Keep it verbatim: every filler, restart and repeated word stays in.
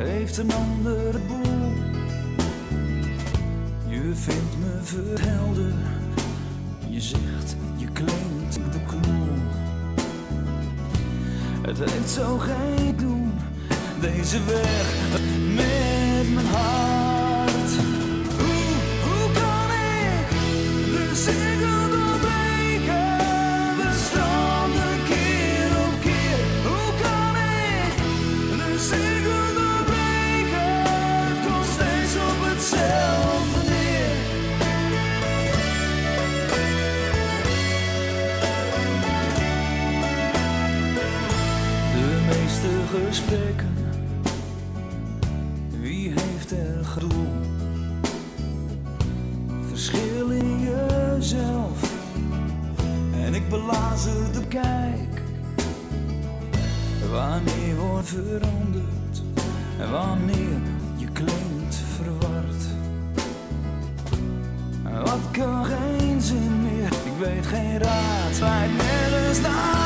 heeft een andere boel. Je vindt me verhelder, je zegt, je klinkt de knol. Het heeft zo geen doen, deze weg met mijn hart. Hoe, hoe kan ik de cirkel doorbreken? We stranden keer op keer. Hoe kan ik de cirkel doorbreken? Het komt steeds op hetzelfde neer. De meeste gesprekken, wie heeft er gedoe? Verschil in jezelf en ik belazer de kijk. Wanneer wordt veranderd en wanneer je klinkt verward. Wat kan geen zin meer, ik weet geen raad, lijkt nergens naar.